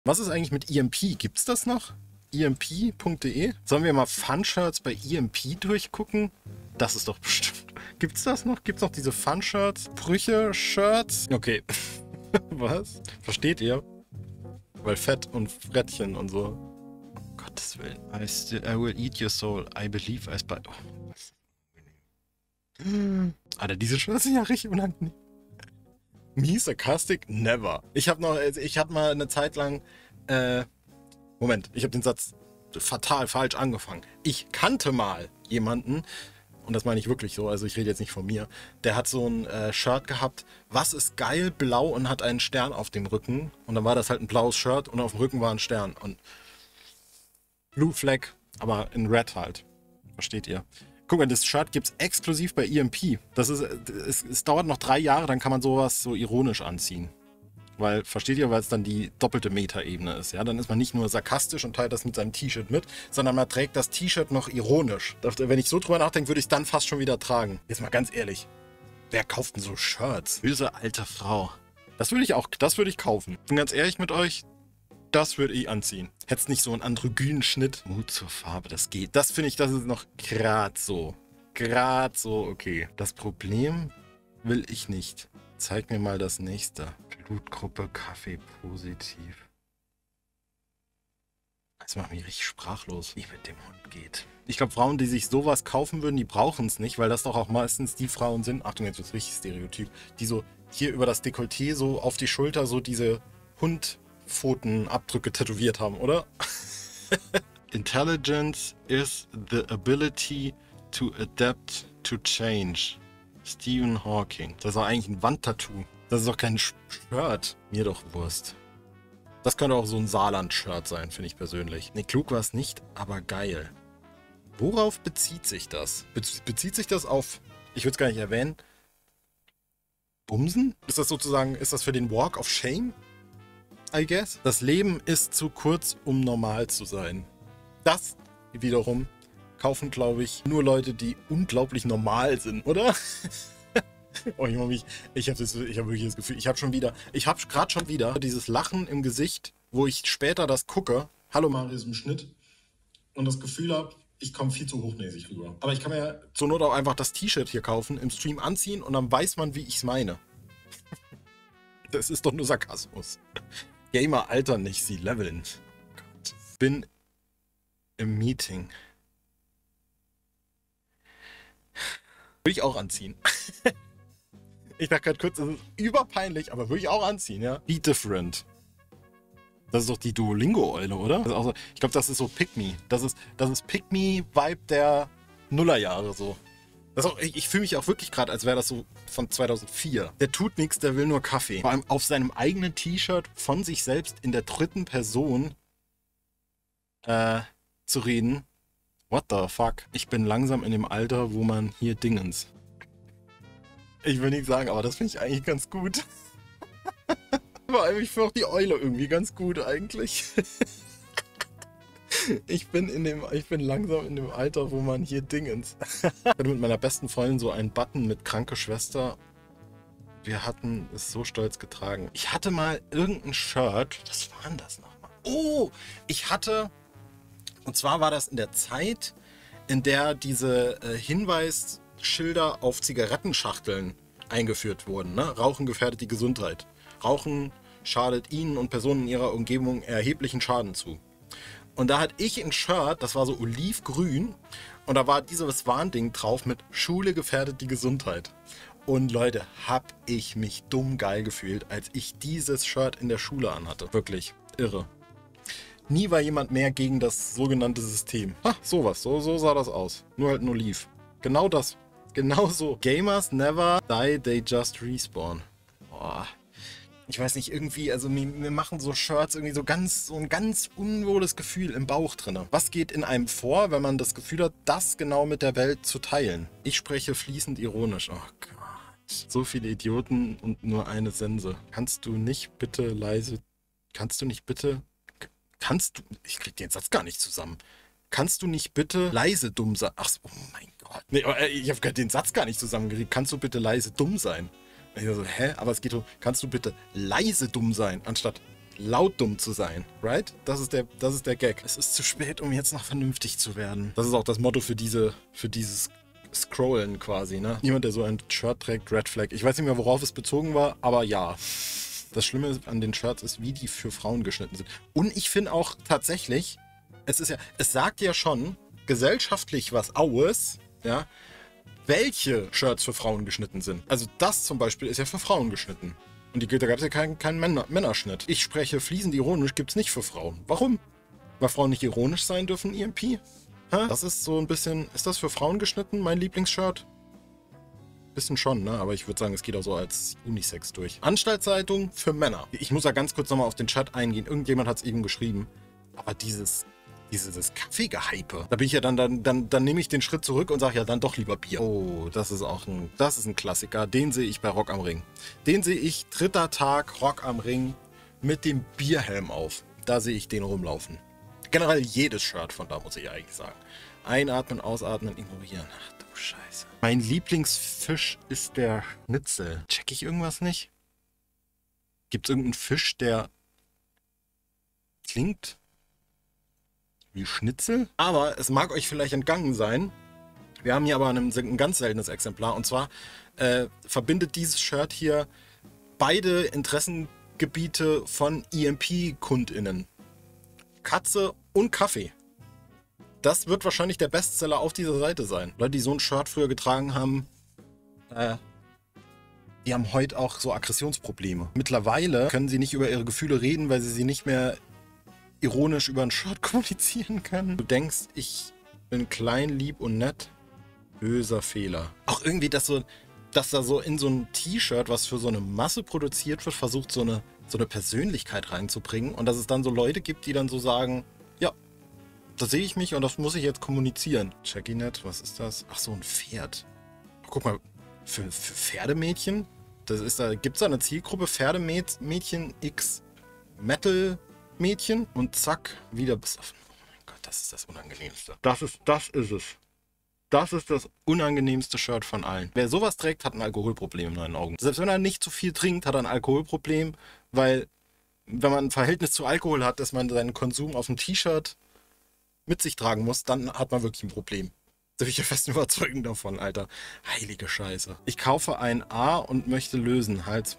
Was ist eigentlich mit EMP? Gibt's das noch? EMP.de? Sollen wir mal Fun-Shirts bei EMP durchgucken? Das ist doch bestimmt... Gibt's das noch? Gibt's noch diese Fun-Shirts? Brüche-Shirts? Okay. Was? Versteht ihr? Weil Fett und Frettchen und so. Um Gottes Willen. I will eat your soul. I believe I spy... Oh, was? Alter, diese Shirts sind ja richtig unangenehm. Me sarcastic? Never. Ich hatte mal eine Zeit lang... Moment, ich habe den Satz fatal falsch angefangen. Ich kannte mal jemanden, und das meine ich wirklich so, also ich rede jetzt nicht von mir, der hat so ein Shirt gehabt, was ist geil, blau und hat einen Stern auf dem Rücken. Und dann war das halt ein blaues Shirt und auf dem Rücken war ein Stern. Und Blue Flag, aber in Red halt. Versteht ihr? Guck mal, das Shirt gibt es exklusiv bei EMP. Das ist, es dauert noch 3 Jahre, dann kann man sowas so ironisch anziehen. Weil, versteht ihr, weil es dann die doppelte Metaebene ist. Ja? Dann ist man nicht nur sarkastisch und teilt das mit seinem T-Shirt mit, sondern man trägt das T-Shirt noch ironisch. Wenn ich so drüber nachdenke, würde ich es dann fast schon wieder tragen. Jetzt mal ganz ehrlich. Wer kauft denn so Shirts? Böse alte Frau. Das würde ich kaufen. Bin ganz ehrlich mit euch, das würde ich anziehen. Hätt's nicht so einen androgynen Schnitt. Mut zur Farbe, das geht. Das finde ich, das ist noch gerade so. Gerade so, okay. Das Problem will ich nicht. Zeig mir mal das nächste. Blutgruppe Kaffee positiv. Das macht mich richtig sprachlos, wie mit dem Hund geht. Ich glaube, Frauen, die sich sowas kaufen würden, die brauchen es nicht, weil das doch auch meistens die Frauen sind, Achtung, jetzt wird's richtig stereotyp, die so hier über das Dekolleté so auf die Schulter so diese Hundpfotenabdrücke tätowiert haben, oder? Intelligence is the ability to adapt to change. Stephen Hawking. Das ist doch eigentlich ein Wandtattoo. Das ist doch kein Shirt. Mir doch Wurst. Das könnte auch so ein Saarland-Shirt sein, finde ich persönlich. Ne, klug war es nicht, aber geil. Worauf bezieht sich das? Bezieht sich das auf, ich würde es gar nicht erwähnen, Bumsen? Ist das sozusagen, ist das für den Walk of Shame? I guess. Das Leben ist zu kurz, um normal zu sein. Das wiederum kaufen, glaube ich, nur Leute, die unglaublich normal sind, oder? Oh, ich habe wirklich das Gefühl, ich habe gerade schon wieder dieses Lachen im Gesicht, wo ich später das gucke, hallo Marius im Schnitt, und das Gefühl habe, ich komme viel zu hochnäsig rüber. Aber ich kann mir ja zur Not auch einfach das T-Shirt hier kaufen, im Stream anziehen und dann weiß man, wie ich es meine. Das ist doch nur Sarkasmus. Gamer altern nicht, sie leveln. Gott. Bin im Meeting. Würde ich auch anziehen. Ich dachte gerade kurz, das ist überpeinlich, aber würde ich auch anziehen, ja. Be different. Das ist doch die Duolingo-Eule, oder? Das ist auch so, ich glaube, das ist so Pick Me. Das ist Pick Me-Vibe der Nullerjahre so. Das auch, ich fühle mich auch wirklich gerade, als wäre das so von 2004. Der tut nichts, der will nur Kaffee. Vor allem auf seinem eigenen T-Shirt von sich selbst in der 3. Person zu reden. What the fuck? Ich bin langsam in dem Alter, wo man hier Dingens. Ich will nicht sagen, aber das finde ich eigentlich ganz gut. Vor allem, ich finde auch die Eule irgendwie ganz gut eigentlich. Ich bin langsam in dem Alter, wo man hier Dingens. Ich hatte mit meiner besten Freundin so einen Button mit kranke Schwester. Wir hatten es so stolz getragen. Ich hatte mal irgendein Shirt. Was war denn das nochmal? Oh, und zwar war das in der Zeit, in der diese Hinweisschilder auf Zigarettenschachteln eingeführt wurden. Ne? Rauchen gefährdet die Gesundheit. Rauchen schadet ihnen und Personen in ihrer Umgebung erheblichen Schaden zu. Und da hatte ich ein Shirt, das war so olivgrün und da war dieses Warnding drauf mit Schule gefährdet die Gesundheit. Und Leute, hab ich mich dumm geil gefühlt, als ich dieses Shirt in der Schule anhatte. Wirklich irre. Nie war jemand mehr gegen das sogenannte System. Ha, sowas. So sah das aus. Nur halt ein Oliv. Genau das. Genau so. Gamers never die, they just respawn. Boah. Ich weiß nicht, irgendwie, also mir machen so Shirts irgendwie so ein ganz unwohles Gefühl im Bauch drin. Was geht in einem vor, wenn man das Gefühl hat, das genau mit der Welt zu teilen? Ich spreche fließend ironisch. Oh Gott. So viele Idioten und nur eine Sense. Kannst du nicht bitte, ich krieg den Satz gar nicht zusammen. Kannst du nicht bitte leise dumm sein? Ach, oh mein Gott. Nee, ich habe den Satz gar nicht zusammengekriegt. Kannst du bitte leise dumm sein? Ich so, hä? Aber es geht um, kannst du bitte leise dumm sein, anstatt laut dumm zu sein, right? Das ist der Gag. Es ist zu spät, um jetzt noch vernünftig zu werden. Das ist auch das Motto für dieses Scrollen quasi, ne? Jemand, der so ein Shirt trägt, Red Flag. Ich weiß nicht mehr, worauf es bezogen war, aber ja. Das Schlimme an den Shirts ist, wie die für Frauen geschnitten sind. Und ich finde auch tatsächlich, es sagt ja schon gesellschaftlich was aus, ja, welche Shirts für Frauen geschnitten sind. Also das zum Beispiel ist ja für Frauen geschnitten. Und da gab es ja keinen Männerschnitt. Ich spreche fließend ironisch, gibt es nicht für Frauen. Warum? Weil Frauen nicht ironisch sein dürfen, EMP? Hä? Das ist so ein bisschen, ist das für Frauen geschnitten, mein Lieblingsshirt? Bisschen schon, ne? Aber ich würde sagen, es geht auch so als Unisex durch. Anstaltszeitung für Männer. Ich muss da ganz kurz nochmal auf den Chat eingehen. Irgendjemand hat es eben geschrieben. Aber dieses Kaffeegehype. Da bin ich ja dann nehme ich den Schritt zurück und sage ja dann doch lieber Bier. Oh, das ist ein Klassiker. Den sehe ich bei Rock am Ring. Den sehe ich, 3. Tag, Rock am Ring mit dem Bierhelm auf. Da sehe ich den rumlaufen. Generell jedes Shirt von da, muss ich eigentlich sagen. Einatmen, ausatmen, ignorieren. Ach du Scheiße. Mein Lieblingsfisch ist der Schnitzel. Check ich irgendwas nicht? Gibt es irgendeinen Fisch, der klingt wie Schnitzel? Aber es mag euch vielleicht entgangen sein. Wir haben hier aber ein ganz seltenes Exemplar. Und zwar verbindet dieses Shirt hier beide Interessengebiete von EMP-KundInnen. Katze und Kaffee. Das wird wahrscheinlich der Bestseller auf dieser Seite sein. Leute, die so ein Shirt früher getragen haben, die haben heute auch so Aggressionsprobleme. Mittlerweile können sie nicht über ihre Gefühle reden, weil sie nicht mehr ironisch über ein Shirt kommunizieren können. Du denkst, ich bin klein, lieb und nett. Böser Fehler. Auch irgendwie, dass da so in so ein T-Shirt, was für so eine Masse produziert wird, versucht so eine Persönlichkeit reinzubringen. Und dass es dann so Leute gibt, die dann so sagen, ja, da sehe ich mich und das muss ich jetzt kommunizieren. Checkinet, was ist das? Ach so, ein Pferd. Guck mal, für Pferdemädchen, gibt es da eine Zielgruppe, Pferdemädchen x Metal-Mädchen und zack, wieder besoffen. Oh mein Gott, das ist das Unangenehmste. Das ist es. Das ist das unangenehmste Shirt von allen. Wer sowas trägt, hat ein Alkoholproblem in meinen Augen. Selbst wenn er nicht zu viel trinkt, hat er ein Alkoholproblem, weil wenn man ein Verhältnis zu Alkohol hat, dass man seinen Konsum auf dem T-Shirt mit sich tragen muss, dann hat man wirklich ein Problem. Da bin ich ja fest überzeugt davon, Alter. Heilige Scheiße. Ich kaufe ein A und möchte lösen. Halt.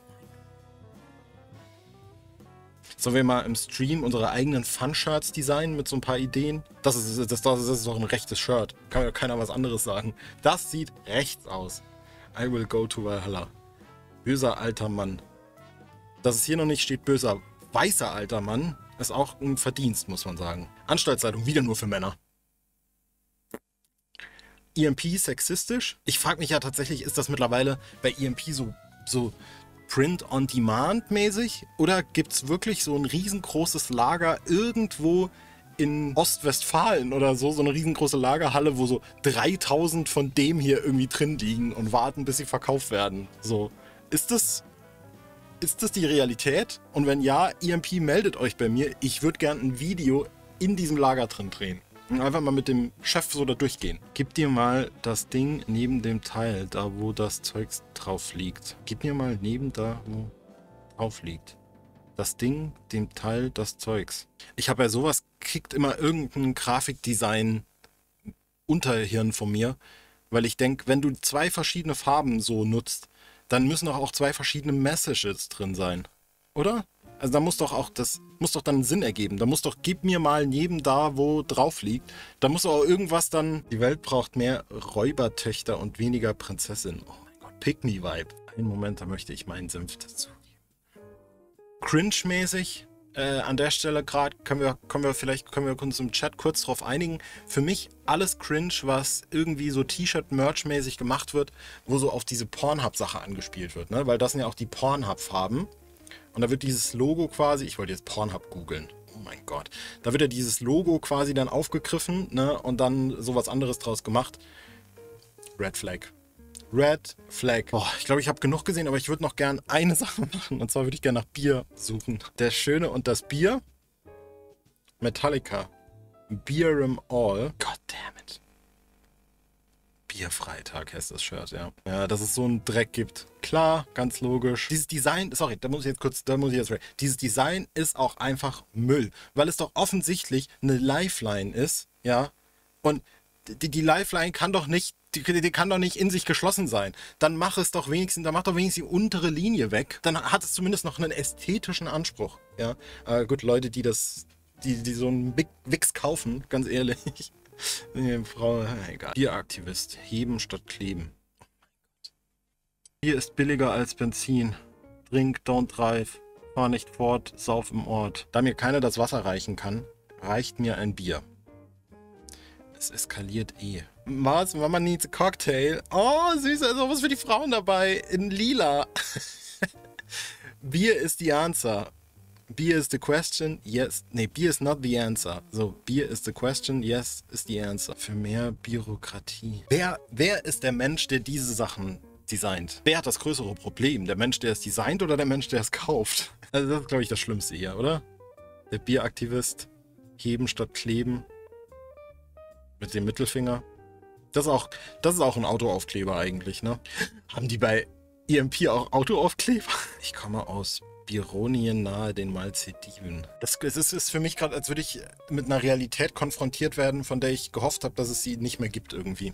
Sollen wir mal im Stream unsere eigenen Fun-Shirts designen mit so ein paar Ideen? Das ist doch ein rechtes Shirt. Kann ja keiner was anderes sagen. Das sieht rechts aus. I will go to Valhalla. Böser alter Mann. Dass es hier noch nicht steht, böser weißer alter Mann, ist auch ein Verdienst, muss man sagen. Anstaltszeitung, wieder nur für Männer. EMP sexistisch? Ich frage mich ja tatsächlich, ist das mittlerweile bei EMP so Print-on-Demand-mäßig? Oder gibt es wirklich so ein riesengroßes Lager irgendwo in Ostwestfalen oder so eine riesengroße Lagerhalle, wo so 3000 von dem hier irgendwie drin liegen und warten, bis sie verkauft werden? So, ist das die Realität? Und wenn ja, EMP meldet euch bei mir. Ich würde gern ein Video in diesem Lager drin drehen. Und einfach mal mit dem Chef so da durchgehen. Gib dir mal das Ding neben dem Teil, da wo das Zeugs drauf liegt. Gib mir mal neben da, wo drauf liegt. Das Ding, dem Teil, das Zeugs. Ich habe ja sowas, kriegt immer irgendein Grafikdesign Unterhirn von mir. Weil ich denke, wenn du 2 verschiedene Farben so nutzt, dann müssen auch 2 verschiedene Messages drin sein. Oder? Also da muss doch dann Sinn ergeben. Da muss doch, gib mir mal neben da, wo drauf liegt. Da muss auch irgendwas dann. Die Welt braucht mehr Räubertöchter und weniger Prinzessin. Oh mein Gott, Pick-me-Vibe. Einen Moment, da möchte ich meinen Senf dazu geben. Cringe-mäßig. An der Stelle gerade können wir uns im Chat kurz drauf einigen. Für mich alles cringe, was irgendwie so T-Shirt-Merch-mäßig gemacht wird, wo so auf diese Pornhub-Sache angespielt wird, ne? Weil das sind ja auch die Pornhub-Farben. Und da wird dieses Logo quasi, ich wollte jetzt Pornhub googeln, oh mein Gott, da wird ja dieses Logo quasi dann aufgegriffen, ne, und dann sowas anderes draus gemacht. Red Flag. Red Flag. Boah, ich glaube, ich habe genug gesehen, aber ich würde noch gern eine Sache machen. Und zwar würde ich gerne nach Bier suchen. Der Schöne und das Bier. Metallica. Beer 'em all. God damn it. Bierfreitag heißt das Shirt, ja. Ja, dass es so einen Dreck gibt. Klar, ganz logisch. Dieses Design, sorry, dieses Design ist auch einfach Müll, weil es doch offensichtlich eine Lifeline ist, ja. Und die Lifeline kann doch nicht, die kann doch nicht in sich geschlossen sein. Dann mach doch wenigstens die untere Linie weg. Dann hat es zumindest noch einen ästhetischen Anspruch, ja. Gut, Leute, die so einen Big Wix kaufen, ganz ehrlich. Frau, egal. Bieraktivist. Heben statt kleben. Bier ist billiger als Benzin. Drink, don't drive. Fahr nicht fort, sauf im Ort. Da mir keiner das Wasser reichen kann, reicht mir ein Bier. Es eskaliert eh. Mama needs a cocktail. Oh, süß, also was für die Frauen dabei. In lila. Beer is the answer. Beer is the question, yes. Nee, beer is not the answer. So, beer is the question, yes is the answer. Für mehr Bürokratie. Wer ist der Mensch, der diese Sachen designt? Wer hat das größere Problem? Der Mensch, der es designt oder der Mensch, der es kauft? Also das ist, glaube ich, das Schlimmste hier, oder? Der Bieraktivist. Heben statt kleben. Mit dem Mittelfinger. Das ist auch ein Autoaufkleber eigentlich, ne? Haben die bei EMP auch Autoaufkleber? Ich komme aus Bironien nahe den Malediven. Es ist für mich gerade, als würde ich mit einer Realität konfrontiert werden, von der ich gehofft habe, dass es sie nicht mehr gibt irgendwie.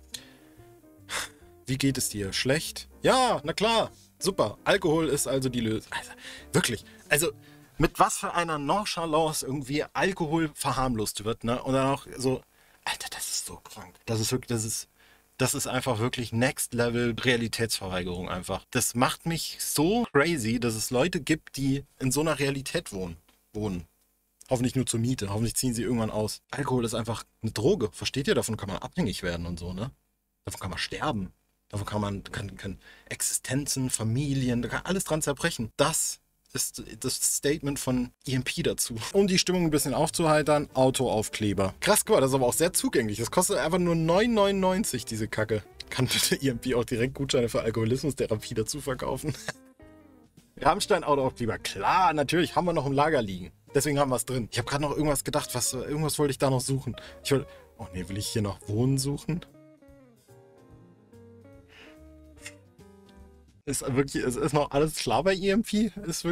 Wie geht es dir? Schlecht? Ja, na klar. Super. Alkohol ist also die Lösung. Also, wirklich. Also, mit was für einer Nonchalance irgendwie Alkohol verharmlost wird, ne? Und dann auch so, Alter, das ist so krank. Das ist wirklich, das ist einfach wirklich Next Level Realitätsverweigerung einfach. Das macht mich so crazy, dass es Leute gibt, die in so einer Realität wohnen. Hoffentlich nur zur Miete. Hoffentlich ziehen sie irgendwann aus. Alkohol ist einfach eine Droge. Versteht ihr? Davon kann man abhängig werden und so, ne? Davon kann man sterben. Davon kann Existenzen, Familien, da kann alles dran zerbrechen. Das ist das Statement von EMP dazu. Um die Stimmung ein bisschen aufzuheitern, Autoaufkleber. Krass, guck mal, das ist aber auch sehr zugänglich. Das kostet einfach nur 9,99 diese Kacke. Kann bitte EMP auch direkt Gutscheine für Alkoholismus-Therapie dazu verkaufen? Rammstein Autoaufkleber. Klar, natürlich, haben wir noch im Lager liegen. Deswegen haben wir es drin. Ich habe gerade noch irgendwas gedacht, irgendwas wollte ich da noch suchen. Oh ne, will ich hier noch Wohnen suchen? Ist noch alles klar bei EMP?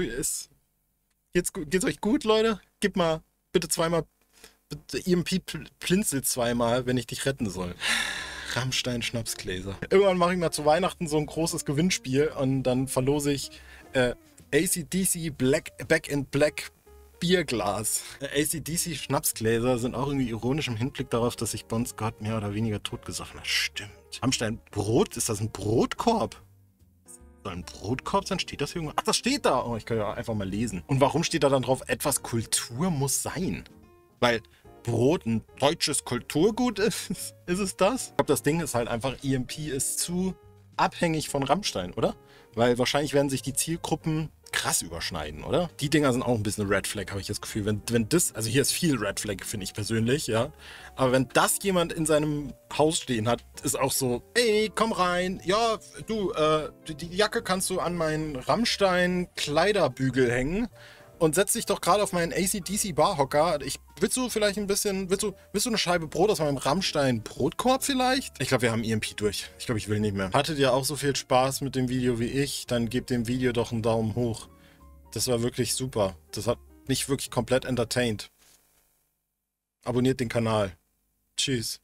Geht's euch gut, Leute? Gib mal bitte zweimal. Bitte, EMP blinzelt zweimal, wenn ich dich retten soll. Rammstein Schnapsgläser. Irgendwann mache ich mal zu Weihnachten so ein großes Gewinnspiel und dann verlose ich AC/DC Back in Black Bierglas. AC/DC Schnapsgläser sind auch irgendwie ironisch im Hinblick darauf, dass sich Bon Scott mehr oder weniger totgesoffen hat. Stimmt. Rammstein Brot? Ist das ein Brotkorb? Soll ein Brotkorb sein? Steht das irgendwo? Ach, das steht da! Oh, ich kann ja einfach mal lesen. Und warum steht da dann drauf, etwas Kultur muss sein? Weil Brot ein deutsches Kulturgut ist? Ist es das? Ich glaube, das Ding ist halt einfach, EMP ist zu abhängig von Rammstein, oder? Weil wahrscheinlich werden sich die Zielgruppen krass überschneiden, oder? Die Dinger sind auch ein bisschen Red Flag, habe ich das Gefühl. Wenn das, also hier ist viel Red Flag, finde ich persönlich, ja. Aber wenn das jemand in seinem Haus stehen hat, ist auch so, ey, komm rein, ja, du, die Jacke kannst du an meinen Rammstein-Kleiderbügel hängen und setz dich doch gerade auf meinen AC/DC Barhocker. Willst du vielleicht ein bisschen, willst du eine Scheibe Brot aus meinem Rammstein-Brotkorb vielleicht? Ich glaube, wir haben EMP durch. Ich glaube, ich will nicht mehr. Hattet ihr auch so viel Spaß mit dem Video wie ich? Dann gebt dem Video doch einen Daumen hoch. Das war wirklich super. Das hat mich wirklich komplett entertained. Abonniert den Kanal. Tschüss.